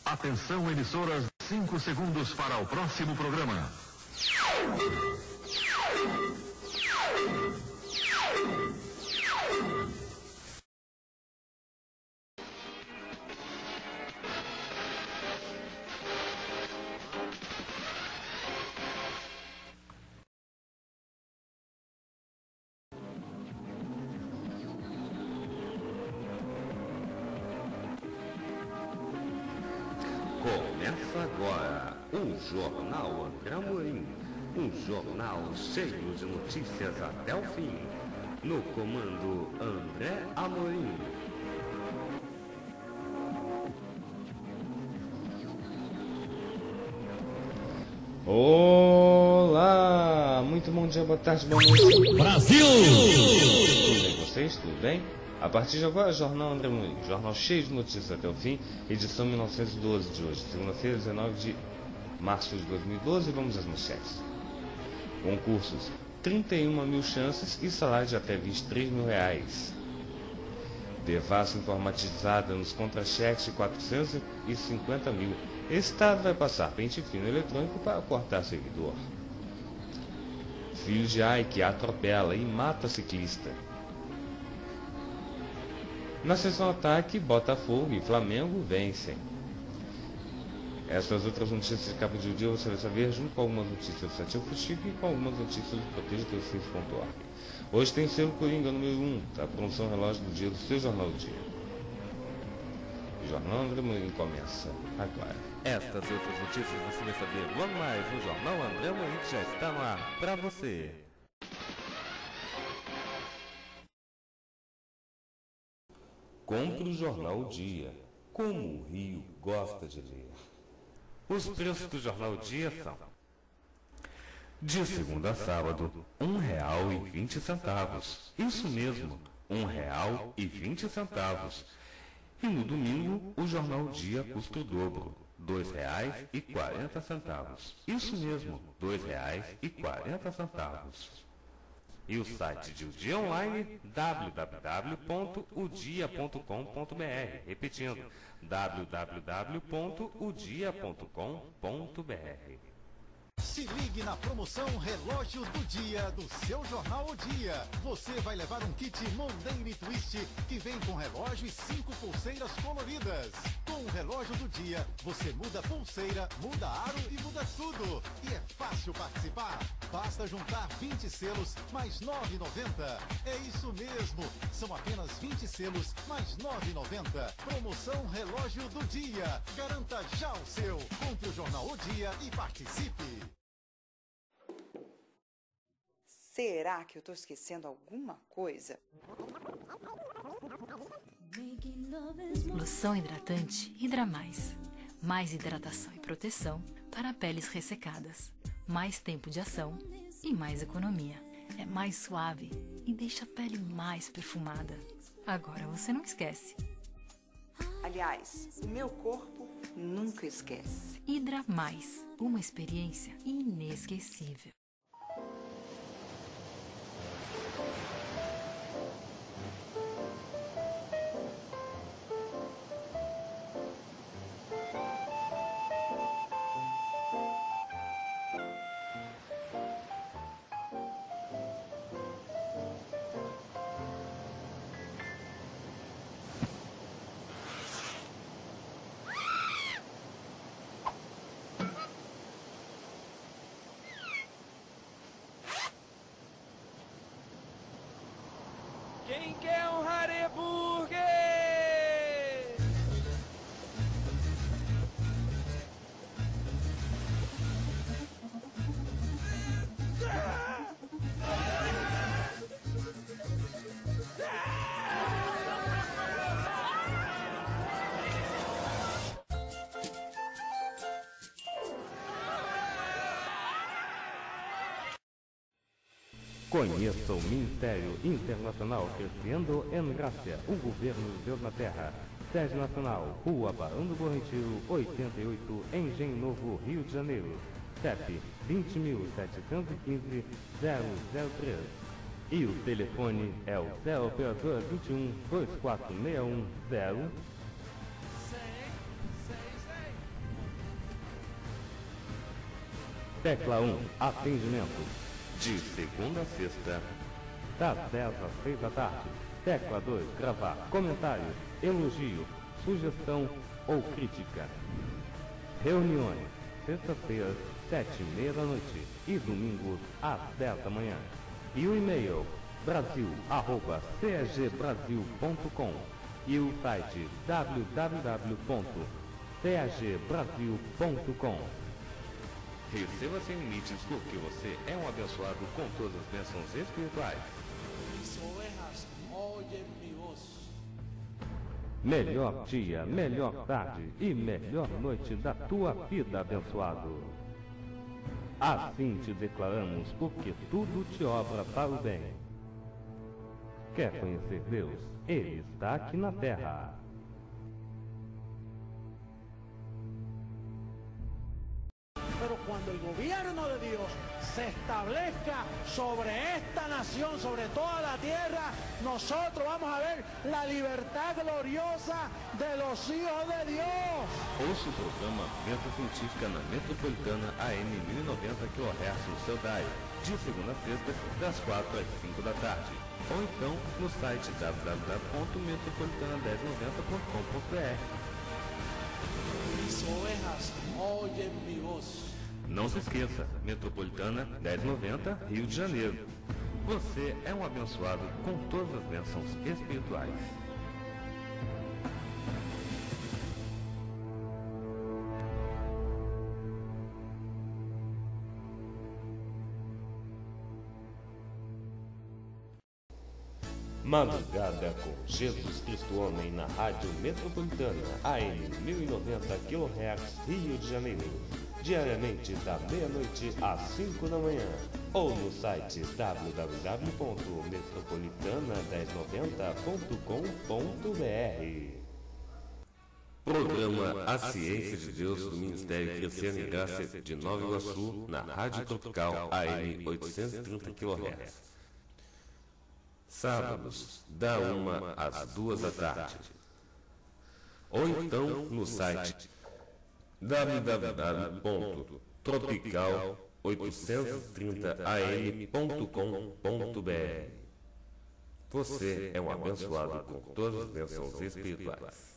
Atenção, emissoras, 5 segundos para o próximo programa. Começa agora o Jornal André Amorim, um jornal cheio de notícias até o fim. No comando André Amorim. Olá, muito bom dia, boa tarde, boa noite. Brasil! Tudo bem com vocês? Tudo bem? A partir de agora, Jornal André Amorim, jornal cheio de notícias até o fim, edição 1912 de hoje, segunda-feira, 19 de março de 2012, vamos às manchetes. Concursos, 31 mil chances e salário de até 23 mil reais. Devassa informatizada nos contra-cheques de 450 mil. Estado vai passar pente fino eletrônico para cortar seguidor. Filho de Ike atropela e mata ciclista. Na sessão ataque, Botafogo e Flamengo vencem. Essas outras notícias de capa de dia você vai saber junto com algumas notícias do Sativo Fuxico e com algumas notícias do Proteja-Teu-Filho.org. Hoje tem selo Coringa número 1, da promoção relógio do dia do seu Jornal do Dia. O Jornal André Amorim começa agora. Estas e outras notícias você vai saber logo mais no Jornal André Amorim, que já está no ar para você. Compre o Jornal O Dia, como o Rio gosta de ler. Os preços do Jornal O Dia são: de segunda a sábado, R$1,20. Isso mesmo, R$1,20. E no domingo, o Jornal O Dia custa o dobro, R$2,40. Isso mesmo, R$2,40. E o site de O Dia Online, www.odia.com.br. Repetindo, www.odia.com.br. Se ligue na promoção Relógio do Dia do seu Jornal O Dia. Você vai levar um kit Mondaine Twist que vem com relógio e 5 pulseiras coloridas. Com o Relógio do Dia, você muda pulseira, muda aro e muda tudo. E é fácil participar. Basta juntar 20 selos mais R$ 9,90. É isso mesmo. São apenas 20 selos mais R$ 9,90. Promoção Relógio do Dia. Garanta já o seu. Compre o Jornal O Dia e participe. Será que eu tô esquecendo alguma coisa? Loção hidratante Hidra Mais. Mais hidratação e proteção para peles ressecadas. Mais tempo de ação e mais economia. É mais suave e deixa a pele mais perfumada. Agora você não esquece. Aliás, o meu corpo nunca esquece. Hidra Mais. Uma experiência inesquecível. Quem quer um Hareburger? Conheça o Ministério Internacional Crescendo em Graça, o governo de Deus na Terra. Sede Nacional, Rua Barão do Bom Retiro, 88, Engenho Novo, Rio de Janeiro. CEP 20.715-003. E o telefone é o 0 operador 21 2461 0 Tecla 1, atendimento. De segunda a sexta, das 10 às 6 da tarde. Tecla 2, gravar comentário, elogio, sugestão ou crítica. Reuniões, sexta-feira, 7h30 da noite e domingos às 10 da manhã. E o e-mail brasil@cagbrasil.com e o site www.cagbrasil.com. Receba sem limites porque você é um abençoado com todas as bênçãos espirituais. Mis ovejas oyen mi voz. Melhor dia, melhor tarde e melhor noite da tua vida, abençoado. Assim te declaramos, porque tudo te obra para o bem. Quer conhecer Deus? Ele está aqui na terra. Pero cuando el gobierno de Dios se establezca sobre esta nación, sobre toda la tierra, nosotros vamos a ver la libertad gloriosa de los hijos de Dios. Ouça o programa Venta Científica na Metropolitana AM 1090 kHz no seu dial, de segunda a sexta, das 4 às 5 da tarde. Ou então no site www.metropolitana1090.com.br. Mis ovejas oyen mi voz. Não se esqueça, Metropolitana 1090, Rio de Janeiro. Você é um abençoado com todas as bênçãos espirituais. Madrugada com Jesus Cristo Homem na Rádio Metropolitana AM 1090 kHz, Rio de Janeiro, diariamente da meia-noite às 5 da manhã, ou no site www.metropolitana1090.com.br. Programa A Ciência de Deus do Ministério Crescendo em Graça de Nova Iguaçu, na Rádio Tropical AM 830 kHz. Sábados, da 1 às 2 da tarde. Ou então no site www.tropical830am.com.br. Você é um abençoado com todas as bênçãos espirituais.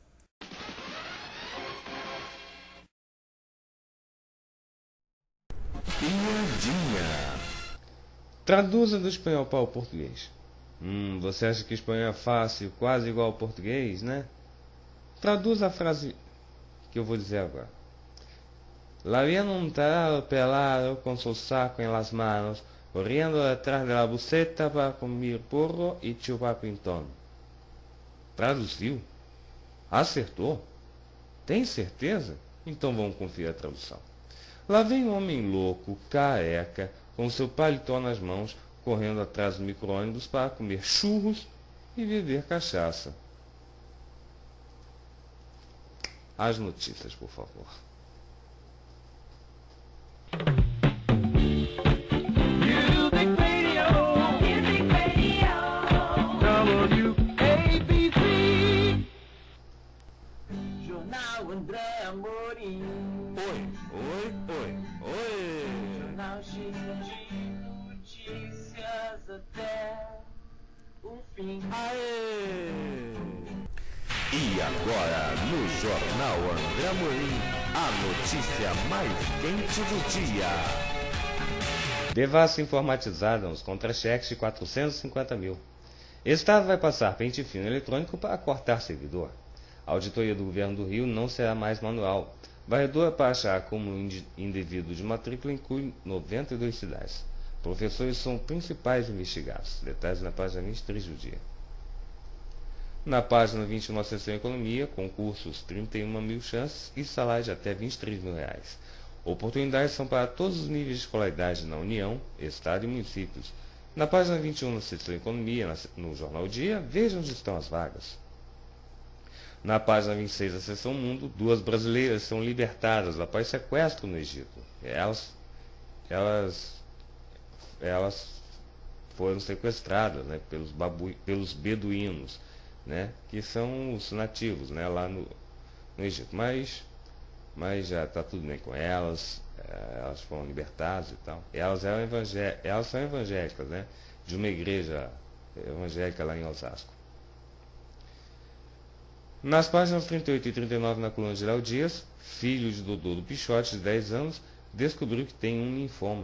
Piadinha. Traduza do espanhol para o português. Você acha que o espanhol é fácil, quase igual ao português, né? Traduza a frase que eu vou dizer agora. La habían un tarado pelado con su saco en las manos, corriendo detrás de la buceta para comer porro y chupar pintón. Traduziu? Acertou? Tem certeza? Então vamos conferir a tradução. Lá vem um homem louco, careca, com seu paletó nas mãos, correndo atrás do micro-ônibus para comer churros e beber cachaça. As notícias, por favor. Jornal André Amorim. Oi. Jornal cheio de notícias até o fim. Aê! E agora, no Jornal André Amorim, a notícia mais quente do dia. Devassa informatizada nos contra-cheques de 450 mil. Estado vai passar pente fino eletrônico para cortar servidor. A auditoria do governo do Rio não será mais manual. Varredura para achar acúmulo indevido de matrícula inclui 92 cidades. Professores são principais investigados. Detalhes na página 23 do dia. Na página 21, na seção Economia, concursos 31 mil chances e salário de até 23 mil reais. Oportunidades são para todos os níveis de escolaridade na União, Estado e municípios. Na página 21, na seção Economia, no Jornal Dia, veja onde estão as vagas. Na página 26 da seção Mundo, 2 brasileiras são libertadas após sequestro no Egito. Elas foram sequestradas, né, pelos beduínos, né, que são os nativos, né, lá no Egito. Mas já está tudo bem com elas. elas foram libertadas e tal. E elas são evangélicas, né? De uma igreja evangélica lá em Osasco. Nas páginas 38 e 39, na coluna de Léo Dias, filho de Dodô do Pichote, de 10 anos, descobriu que tem um linfoma.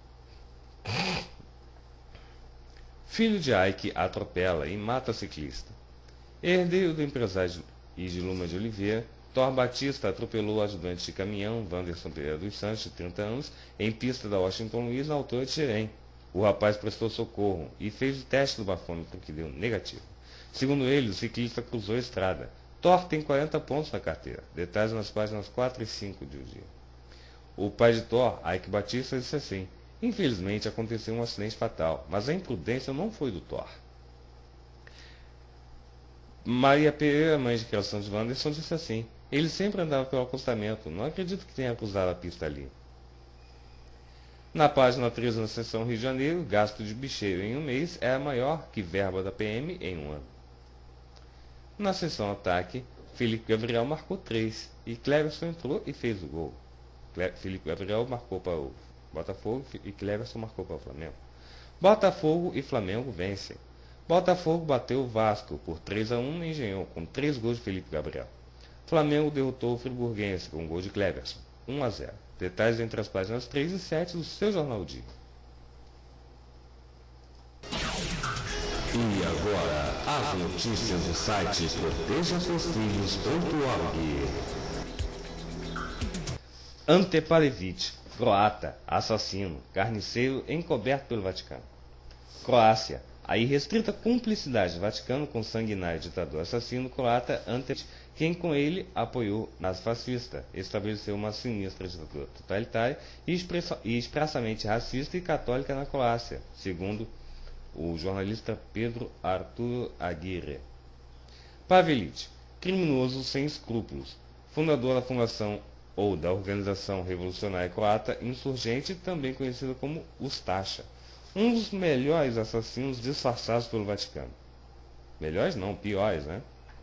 Filho de Ike atropela e mata ciclista. Herdeiro do empresário Igiluma de Oliveira, Thor Batista atropelou o ajudante de caminhão, Wanderson Pereira dos Santos, de 30 anos, em pista da Washington Luiz, na altura de Xerém. O rapaz prestou socorro e fez o teste do bafômetro, que deu negativo. Segundo ele, o ciclista cruzou a estrada. Thor tem 40 pontos na carteira. Detalhes nas páginas 4 e 5 de O Dia. O pai de Thor, Ike Batista, disse assim: infelizmente aconteceu um acidente fatal, mas a imprudência não foi do Thor. Maria Pereira, mãe de criação de Wanderson, disse assim: ele sempre andava pelo acostamento, não acredito que tenha cruzado a pista ali. Na página 13, na seção Rio de Janeiro, gasto de bicheiro em um mês é a maior que verba da PM em um ano. Na seção Ataque, Felipe Gabriel marcou 3 e Cleverson entrou e fez o gol. Felipe Gabriel marcou para o Botafogo e Cleverson marcou para o Flamengo. Botafogo e Flamengo vencem. Botafogo bateu o Vasco por 3-1 no Engenhão, com 3 gols de Felipe Gabriel. Flamengo derrotou o Friburguense com um gol de Cleverson, 1-0. Detalhes entre as páginas 3 e 7 do seu Jornal Dia. E agora, as notícias do site protejaseusfilhos.org. Ante Pavelić, croata, assassino, carniceiro encoberto pelo Vaticano. Croácia. A irrestrita cumplicidade do Vaticano com o sanguinário ditador assassino croata Ante Pavelić, quem com ele apoiou nazifascista, estabeleceu uma sinistra ditadura totalitária e expressamente racista e católica na Croácia, segundo o jornalista Pedro Arturo Aguirre. Pavelić, criminoso sem escrúpulos, fundador da fundação ou da Organização Revolucionária Croata Insurgente, também conhecida como Ustaša, um dos melhores assassinos disfarçados pelo Vaticano. Melhores não, piores, né?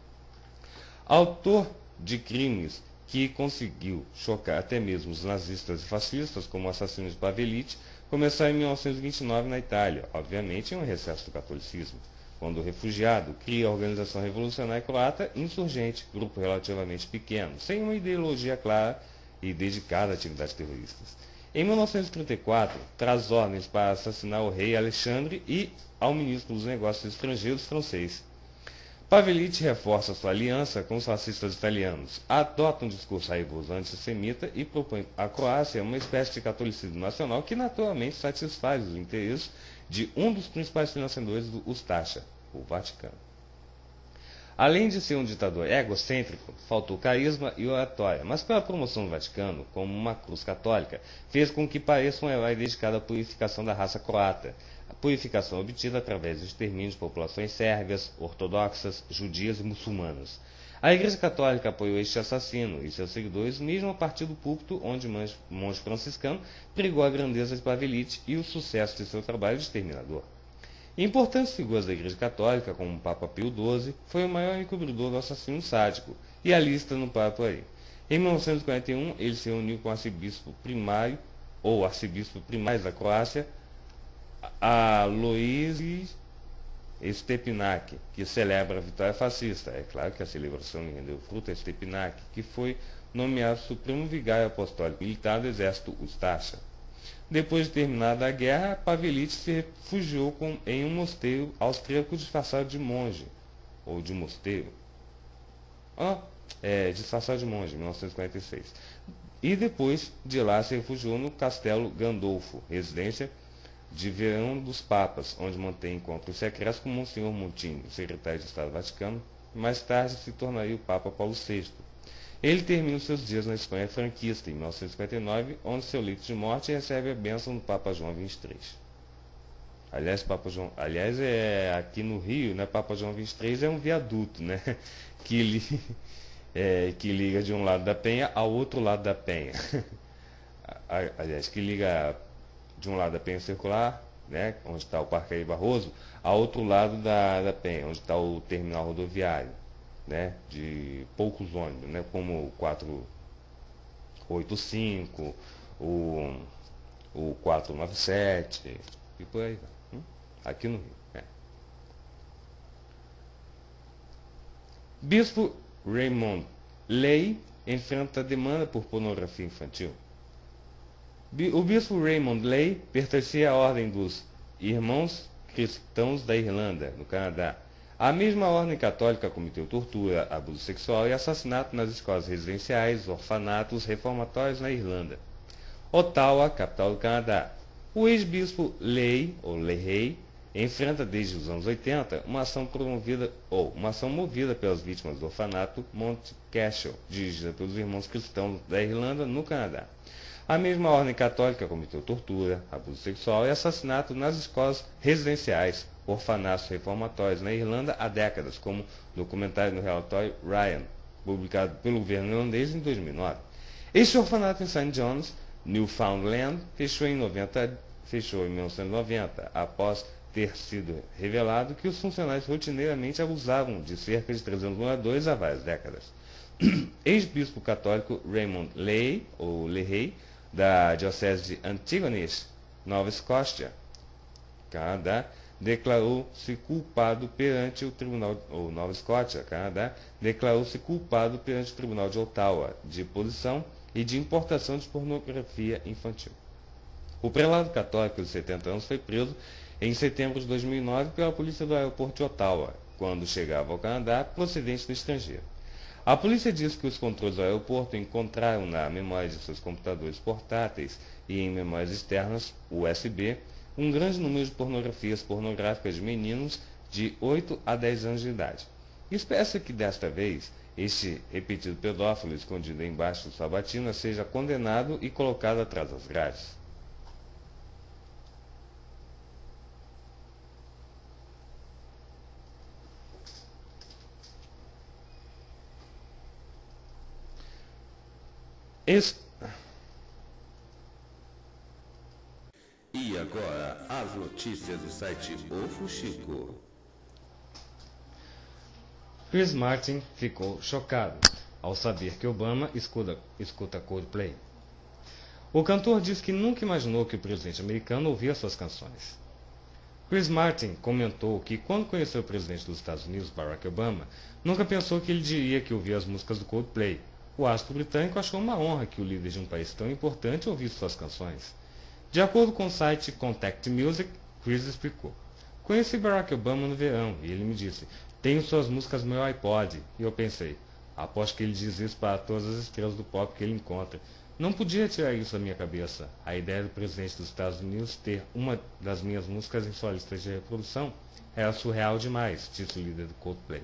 Autor de crimes que conseguiu chocar até mesmo os nazistas e fascistas, como o assassino de Pavelić, começou em 1929 na Itália, obviamente em um recesso do catolicismo, quando o refugiado cria a Organização Revolucionária Croata Insurgente, grupo relativamente pequeno, sem uma ideologia clara e dedicada a atividades terroristas. Em 1934, traz ordens para assassinar o rei Alexandre e ao ministro dos Negócios Estrangeiros francês. Pavelić reforça sua aliança com os fascistas italianos, adota um discurso raivoso antissemita e propõe à Croácia uma espécie de catolicismo nacional que naturalmente satisfaz os interesses de um dos principais financiadores do Ustaša, o Vaticano. Além de ser um ditador egocêntrico, faltou carisma e oratória, mas pela promoção do Vaticano, como uma cruz católica, fez com que pareça um herói dedicado à purificação da raça croata, a purificação obtida através do extermínio de populações sérvias, ortodoxas, judias e muçulmanas. A Igreja Católica apoiou este assassino e seus seguidores, mesmo a partir do púlpito onde o monge franciscano pregou a grandeza de Pavelić e o sucesso de seu trabalho de exterminador. Importantes figuras da Igreja Católica, como o Papa Pio XII, foi o maior encobridor do assassino sádico, e a lista não para por aí. Em 1941, ele se reuniu com o arcebispo primário, ou arcebispo primário da Croácia, Alois Stepinac, que celebra a vitória fascista. É claro que a celebração rendeu fruto a Stepinac, que foi nomeado Supremo Vigário Apostólico Militar do Exército Ustaša. Depois de terminada a guerra, Pavelić se refugiou em um mosteiro austríaco disfarçado de monge, ou de mosteiro. Disfarçado de monge, em 1946. E depois de lá se refugiou no Castelo Gandolfo, residência de verão dos papas, onde mantém encontros secretos com Monsenhor Montini, secretário de Estado do Vaticano, e mais tarde se tornaria o Papa Paulo VI. Ele termina os seus dias na Espanha franquista, em 1959, onde seu leito de morte recebe a bênção do Papa João XXIII. Aliás, aqui no Rio, né, Papa João XXIII é um viaduto, né, que liga de um lado da Penha ao outro lado da Penha. Aliás, que liga de um lado da Penha Circular, né, onde está o Parque Ari Barroso, ao outro lado da Penha, onde está o terminal rodoviário, né, de poucos ônibus, né, como o 485, o 497 e por aí vai. Aqui no Rio. Bispo Raymond Lay enfrenta demanda por pornografia infantil. O bispo Raymond Lay pertencia à ordem dos Irmãos Cristãos da Irlanda, no Canadá. A mesma ordem católica cometeu tortura, abuso sexual e assassinato nas escolas residenciais, orfanatos, reformatórios na Irlanda. Ottawa, capital do Canadá. O ex-bispo Lay, ou Leahy, enfrenta desde os anos 80 uma ação movida pelas vítimas do orfanato Monte Cashel, dirigida pelos Irmãos Cristãos da Irlanda, no Canadá. A mesma ordem católica cometeu tortura, abuso sexual e assassinato nas escolas residenciais, orfanatos reformatórios na Irlanda há décadas, como documentário no relatório Ryan, publicado pelo governo irlandês em 2009. Este orfanato em St. John's, Newfoundland, fechou em 1990, após ter sido revelado que os funcionários rotineiramente abusavam de cerca de 300 moradores há várias décadas. Ex-bispo católico Raymond Lay, ou Leahy, da Diocese de Antigonish, Nova Escócia, Canadá, declarou-se culpado perante o Tribunal de Ottawa de posição e de importação de pornografia infantil. O prelado católico de 70 anos foi preso em setembro de 2009 pela polícia do aeroporto de Ottawa, quando chegava ao Canadá procedente do estrangeiro. A polícia disse que os controles do aeroporto encontraram na memória de seus computadores portáteis e em memórias externas, USB, um grande número de pornografias pornográficas de meninos de 8 a 10 anos de idade. Espera-se que desta vez, este repetido pedófilo escondido embaixo de sua batina seja condenado e colocado atrás das grades. E agora, as notícias do site O Fuxico. Chris Martin ficou chocado ao saber que Obama escuta Coldplay. O cantor disse que nunca imaginou que o presidente americano ouvia suas canções. Chris Martin comentou que quando conheceu o presidente dos Estados Unidos, Barack Obama, nunca pensou que ele diria que ouvia as músicas do Coldplay. O astro britânico achou uma honra que o líder de um país tão importante ouvisse suas canções. De acordo com o site Contact Music, Chris explicou: "Conheci Barack Obama no verão e ele me disse, tenho suas músicas no meu iPod. E eu pensei, aposto que ele diz isso para todas as estrelas do pop que ele encontra. Não podia tirar isso da minha cabeça. A ideia do presidente dos Estados Unidos ter uma das minhas músicas em sua lista de reprodução era surreal demais", disse o líder do Coldplay.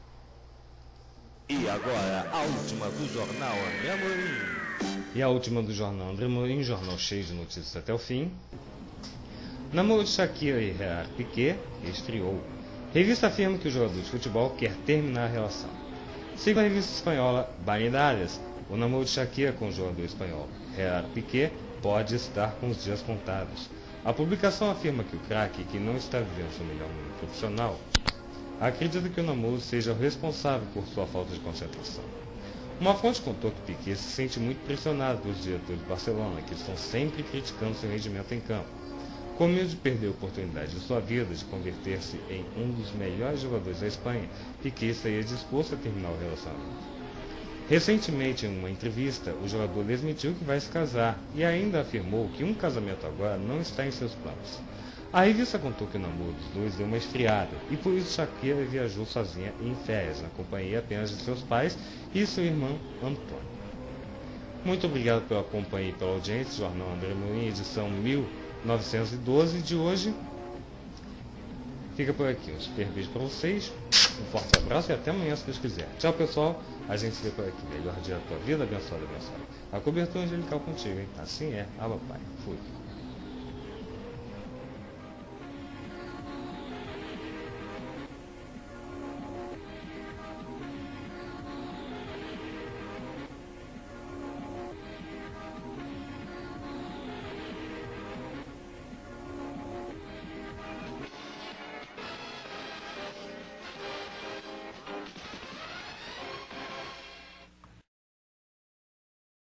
E agora, a última do Jornal André Amorim. E a última do Jornal André Amorim, jornal cheio de notícias até o fim. Namoro de Shakira e Gerard Piqué esfriou. Revista afirma que o jogador de futebol quer terminar a relação. Segundo a revista espanhola Vanidades, o namoro de Shakira com o jogador espanhol Gerard Piqué pode estar com os dias contados. A publicação afirma que o craque, que não está vivendo seu melhor momento profissional, acredita que o namoro seja o responsável por sua falta de concentração. Uma fonte contou que Piqué se sente muito pressionado pelos diretores do Barcelona, que estão sempre criticando seu rendimento em campo. Com medo de perder a oportunidade de sua vida de converter-se em um dos melhores jogadores da Espanha, Piqué estaria disposto a terminar o relacionamento. Recentemente, em uma entrevista, o jogador desmentiu que vai se casar e ainda afirmou que um casamento agora não está em seus planos. A revista contou que o namoro dos dois deu uma esfriada e por isso Shakira viajou sozinha em férias, na companhia apenas de seus pais e seu irmão Antônio. Muito obrigado pela companhia e pela audiência. Jornal André Amorim, edição 1912 de hoje. Fica por aqui. Um super beijo para vocês. Um forte abraço e até amanhã, se Deus quiser. Tchau, pessoal. A gente se vê por aqui. Melhor dia da tua vida, abençoado, abençoado. A cobertura angelical contigo, hein? Assim é. Alô, Pai. Fui.